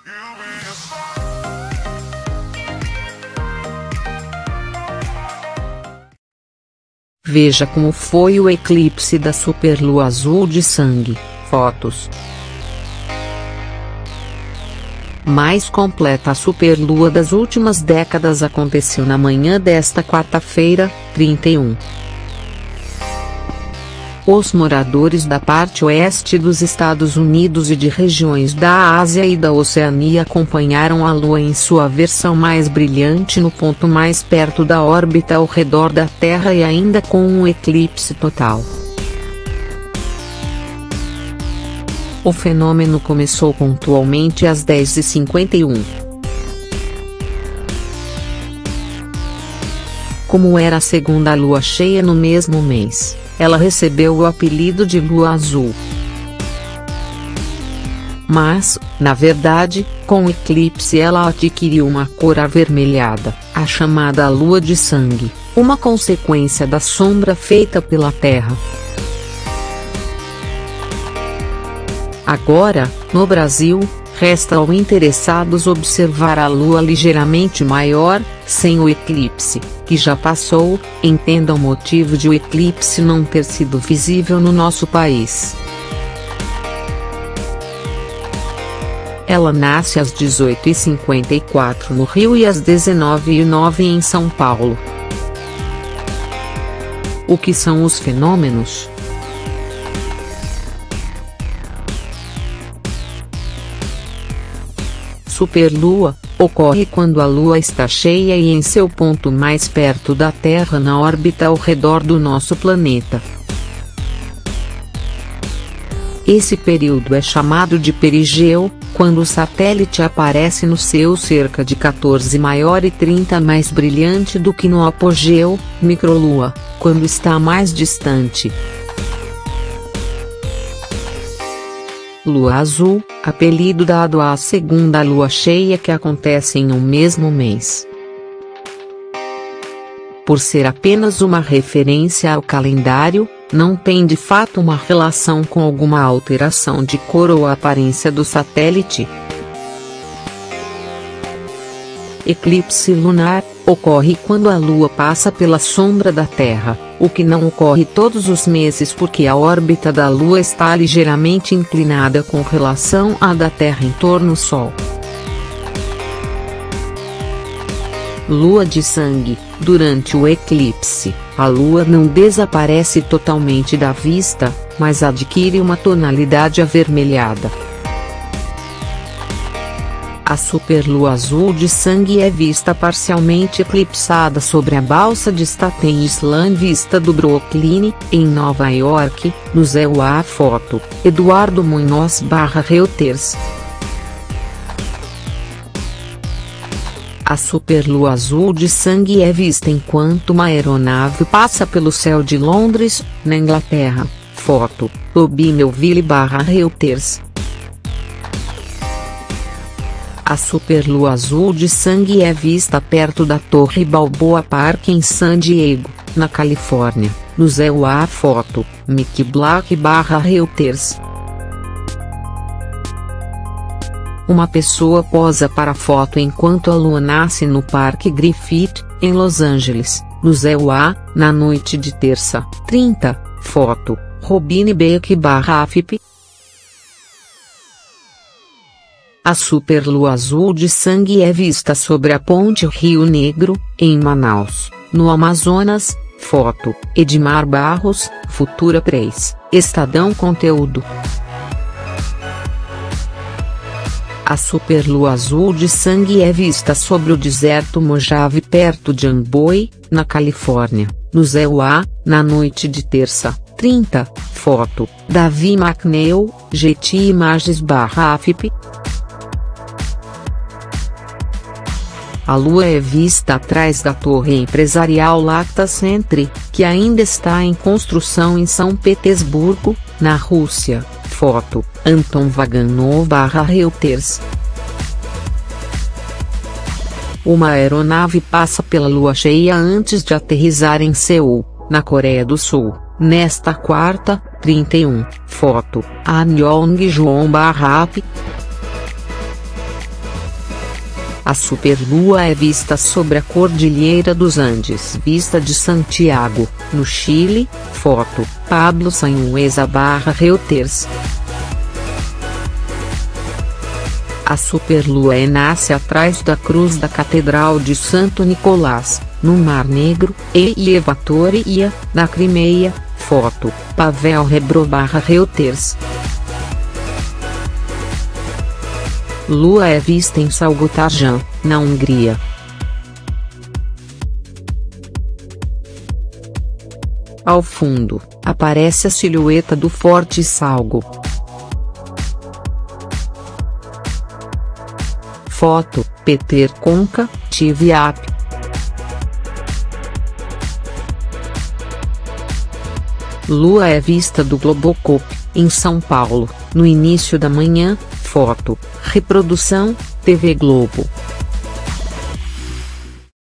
Veja como foi o eclipse da superlua azul de sangue. Fotos. Mais completa a superlua das últimas décadas aconteceu na manhã desta quarta-feira, 31. Os moradores da parte oeste dos Estados Unidos e de regiões da Ásia e da Oceania acompanharam a Lua em sua versão mais brilhante no ponto mais perto da órbita ao redor da Terra e ainda com um eclipse total. O fenômeno começou pontualmente às 10h51. Como era a segunda lua cheia no mesmo mês, ela recebeu o apelido de Lua Azul. Mas, na verdade, com o eclipse ela adquiriu uma cor avermelhada, a chamada Lua de Sangue, uma consequência da sombra feita pela Terra. Agora, no Brasil, resta aos interessados observar a Lua ligeiramente maior, sem o eclipse, que já passou. Entenda o motivo de o eclipse não ter sido visível no nosso país. Ela nasce às 18h54 no Rio e às 19h09 em São Paulo. O que são os fenômenos? Superlua ocorre quando a Lua está cheia e em seu ponto mais perto da Terra na órbita ao redor do nosso planeta. Esse período é chamado de perigeu, quando o satélite aparece no seu cerca de 14 maior e 30 mais brilhante do que no apogeu, microlua, quando está mais distante. Lua azul, apelido dado à segunda lua cheia que acontece em um mesmo mês. Por ser apenas uma referência ao calendário, não tem de fato uma relação com alguma alteração de cor ou aparência do satélite. Eclipse lunar ocorre quando a Lua passa pela sombra da Terra, o que não ocorre todos os meses porque a órbita da Lua está ligeiramente inclinada com relação à da Terra em torno do Sol. Lua de sangue. Durante o eclipse, a Lua não desaparece totalmente da vista, mas adquire uma tonalidade avermelhada. A superlua azul de sangue é vista parcialmente eclipsada sobre a balsa de Staten Island vista do Brooklyn, em Nova York, no ZEUA Foto, Eduardo Munhoz/Reuters. A superlua azul de sangue é vista enquanto uma aeronave passa pelo céu de Londres, na Inglaterra. Foto, Lobby Melville/Reuters. A superlua azul de sangue é vista perto da Torre Balboa Park em San Diego, na Califórnia, no ZEUA Foto, Mick Black/Reuters. Uma pessoa posa para a foto enquanto a Lua nasce no Parque Griffith, em Los Angeles, no ZEUA, na noite de terça, 30, foto, Robin Beck/AFP. A superlua azul de sangue é vista sobre a ponte Rio Negro, em Manaus, no Amazonas. Foto, Edmar Barros, Futura Press, Estadão Conteúdo. A superlua azul de sangue é vista sobre o deserto Mojave perto de Amboy, na Califórnia, no ZEUA, na noite de terça, 30, foto, Davi McNeil, Getty Images/AFP. A Lua é vista atrás da torre empresarial Lacta Centre, que ainda está em construção em São Petersburgo, na Rússia. Foto, Anton Vaganov/Reuters. Uma aeronave passa pela Lua cheia antes de aterrissar em Seul, na Coreia do Sul, nesta quarta, 31. Foto, An Yong-joon/AP. A superlua é vista sobre a Cordilheira dos Andes, vista de Santiago, no Chile. Foto: Pablo Sanhueza/Reuters. A superlua nasce atrás da cruz da Catedral de Santo Nicolás, no Mar Negro, e Yevpatoria, na Crimeia. Foto: Pavel Rebro/Reuters. Lua é vista em Salgótarján, na Hungria. Ao fundo, aparece a silhueta do Forte Salgo. Foto: Peter Conca, TV App. Lua é vista do Globoscope, em São Paulo, no início da manhã. Foto: Reprodução, TV Globo.